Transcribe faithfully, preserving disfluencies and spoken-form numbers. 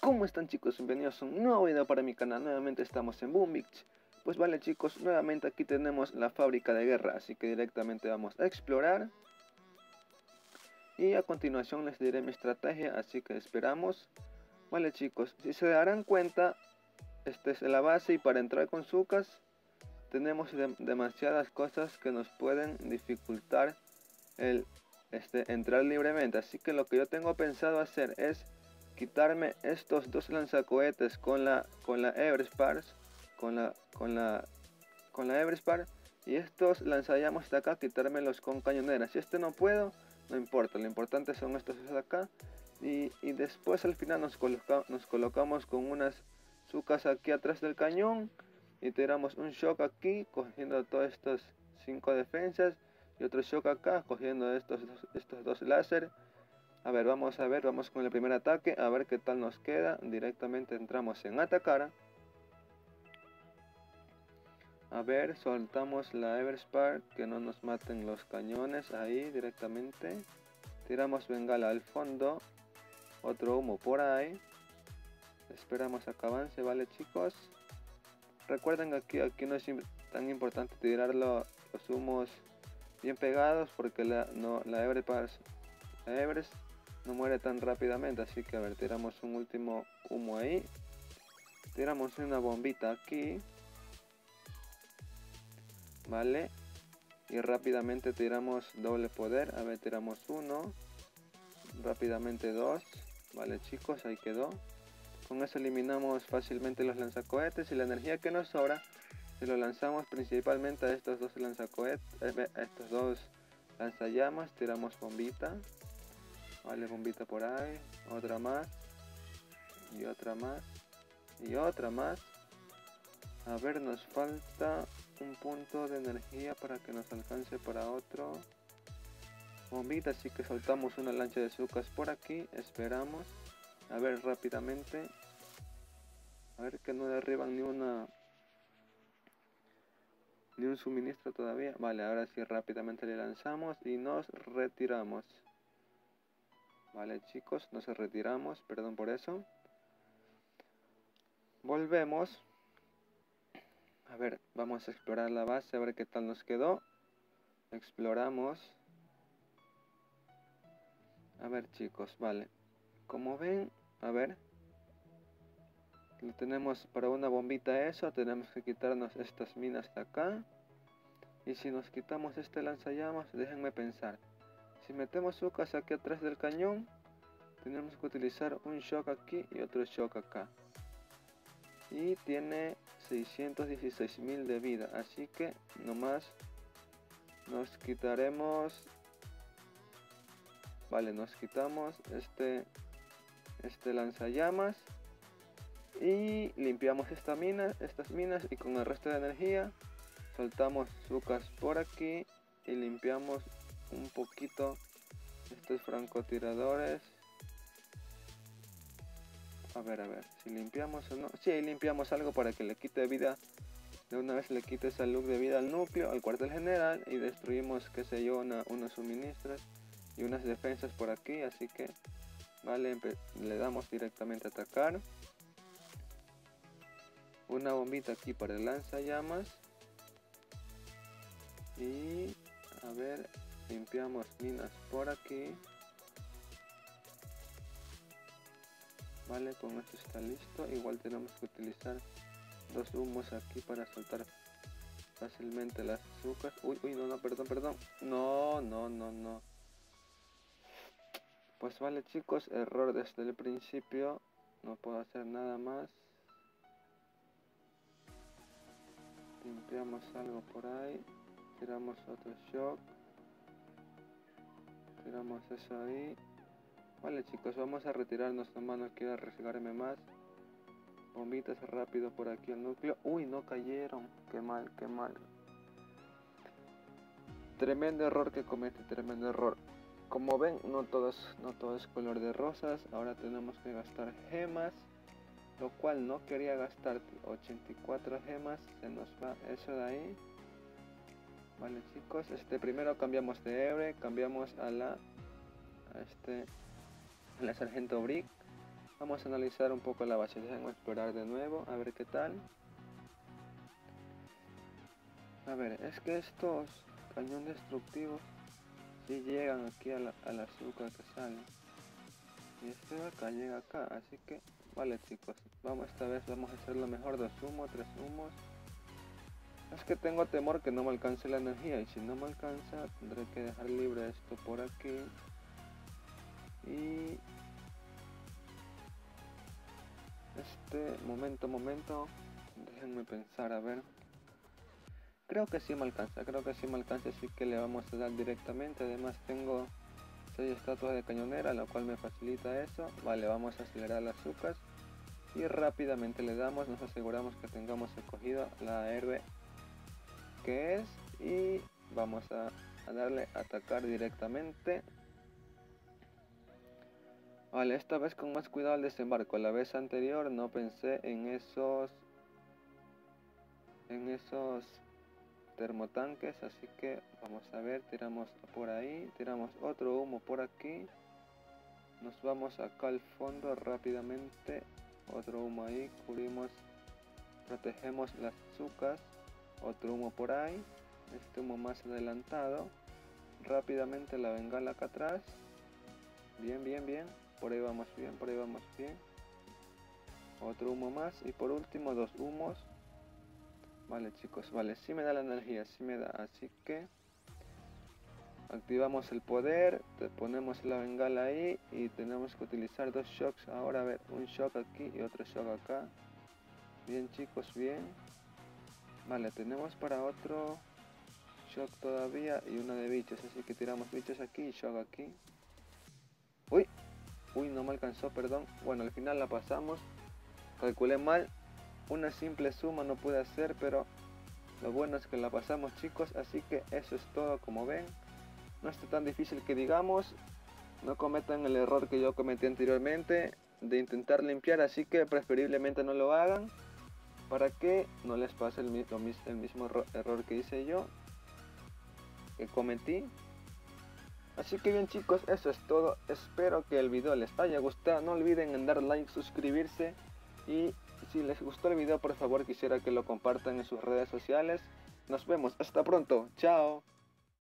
¿Cómo están, chicos? Bienvenidos a un nuevo video para mi canal. Nuevamente estamos en Boom Beach. Pues vale, chicos, nuevamente aquí tenemos la fábrica de guerra, así que directamente vamos a explorar. Y a continuación les diré mi estrategia, así que esperamos. Vale, chicos, si se darán cuenta, esta es la base y para entrar con Zucas tenemos de demasiadas cosas que nos pueden dificultar el este, entrar libremente. Así que lo que yo tengo pensado hacer es quitarme estos dos lanzacohetes con la con la Everspar, con la con la con la Everspar, y estos lanzallamas de acá quitármelos con cañoneras. Si este no puedo, no importa, lo importante son estos de acá. Y, y después al final nos, coloca, nos colocamos con unas Zucas aquí atrás del cañón y tiramos un shock aquí cogiendo todas estas cinco defensas y otro shock acá cogiendo estos, estos dos láser. A ver, vamos a ver, vamos con el primer ataque, a ver qué tal nos queda. Directamente entramos en atacar. A ver, soltamos la Everspar, que no nos maten los cañones ahí directamente. Tiramos bengala al fondo, otro humo por ahí. Esperamos a que avance, vale, chicos. Recuerden que aquí, aquí no es tan importante tirar lo, los humos bien pegados, porque la, no, la Everspar, la Everest no muere tan rápidamente. Así que a ver, tiramos un último humo ahí. Tiramos una bombita aquí. Vale. Y rápidamente tiramos doble poder. A ver, tiramos uno. Rápidamente dos. Vale, chicos, ahí quedó. Con eso eliminamos fácilmente los lanzacohetes y la energía que nos sobra se lo lanzamos principalmente a estos dos lanzacohetes, a estos dos lanzallamas. Tiramos bombita. Vale, bombita por ahí. Otra más. Y otra más. Y otra más. A ver, nos falta un punto de energía para que nos alcance para otro bombita, así que soltamos una lancha de Zucas por aquí. Esperamos. A ver, rápidamente. A ver que no derriban ni una ni un suministro todavía. Vale, ahora sí rápidamente le lanzamos y nos retiramos. Vale, chicos, nos retiramos, perdón por eso. Volvemos. A ver, vamos a explorar la base, a ver qué tal nos quedó. Exploramos. A ver, chicos, vale. Como ven, a ver. Lo tenemos para una bombita eso. Tenemos que quitarnos estas minas de acá. Y si nos quitamos este lanzallamas, déjenme pensar. Si metemos Zucas aquí atrás del cañón, tenemos que utilizar un shock aquí y otro shock acá. Y tiene seiscientos dieciséis mil de vida, así que nomás nos quitaremos. Vale, nos quitamos este este lanzallamas y limpiamos esta mina, estas minas, y con el resto de energía soltamos Zucas por aquí y limpiamos un poquito estos francotiradores. A ver, a ver, si limpiamos o no. Sí, limpiamos algo para que le quite vida. De una vez le quite esa look de vida al núcleo, al cuartel general. Y destruimos, qué sé yo, una, unos suministros y unas defensas por aquí. Así que, vale, le damos directamente a atacar. Una bombita aquí para el lanzallamas. Y, a ver, limpiamos minas por aquí. Vale, con esto está listo. Igual tenemos que utilizar dos humos aquí para soltar fácilmente las Zucas. Uy, uy, no, no, perdón, perdón. No, no, no, no. Pues vale, chicos, error desde el principio. No puedo hacer nada más. Limpiamos algo por ahí. Tiramos otro shock. Tiramos eso ahí. Vale, chicos, vamos a retirarnos nomás, no quiero arriesgarme más. Bombitas rápido por aquí al núcleo. Uy, no cayeron. Qué mal, qué mal. Tremendo error que comete, tremendo error. Como ven, no todo es, no todo es color de rosas. Ahora tenemos que gastar gemas, lo cual no quería gastar. ochenta y cuatro gemas, se nos va eso de ahí. Vale, chicos, este primero cambiamos de Ebre, cambiamos a la a este a la Sargento Brick. Vamos a analizar un poco la base, déjenme explorar de nuevo, a ver qué tal. A ver, es que estos cañón destructivos sí llegan aquí a la, al azúcar que sale. Y este de acá llega acá, así que vale chicos, vamos esta vez vamos a hacer lo mejor, dos humos, tres humos. Es que tengo temor que no me alcance la energía, y si no me alcanza tendré que dejar libre esto por aquí. Y este, momento, momento, déjenme pensar, a ver. Creo que sí me alcanza, creo que sí me alcanza, así que le vamos a dar directamente. Además tengo seis estatuas de cañonera, lo cual me facilita eso. Vale, vamos a acelerar las azúcar y rápidamente le damos, nos aseguramos que tengamos escogido la héroe que es y vamos a, a darle a atacar directamente. Vale, esta vez con más cuidado al desembarco. La vez anterior no pensé en esos en esos termotanques, así que vamos a ver, tiramos por ahí, tiramos otro humo por aquí, nos vamos acá al fondo rápidamente, otro humo ahí, cubrimos, protegemos las azúcar, otro humo por ahí, este humo más adelantado, rápidamente la bengala acá atrás, bien, bien, bien, por ahí vamos bien, por ahí vamos bien, otro humo más y por último dos humos. Vale chicos, vale, sí me da la energía, sí me da, así que activamos el poder, te ponemos la bengala ahí y tenemos que utilizar dos shocks ahora, a ver, un shock aquí y otro shock acá. Bien chicos, bien. Vale, tenemos para otro shock todavía y uno de bichos, así que tiramos bichos aquí y shock aquí. Uy, uy, no me alcanzó, perdón. Bueno, al final la pasamos, calculé mal, una simple suma no pude hacer, pero lo bueno es que la pasamos chicos, así que eso es todo. Como ven, no está tan difícil que digamos, no cometan el error que yo cometí anteriormente de intentar limpiar, así que preferiblemente no lo hagan para que no les pase el mismo, el mismo error que hice yo, que cometí. Así que bien chicos, eso es todo, espero que el video les haya gustado, no olviden en dar like, suscribirse y si les gustó el video por favor quisiera que lo compartan en sus redes sociales. Nos vemos, hasta pronto, chao.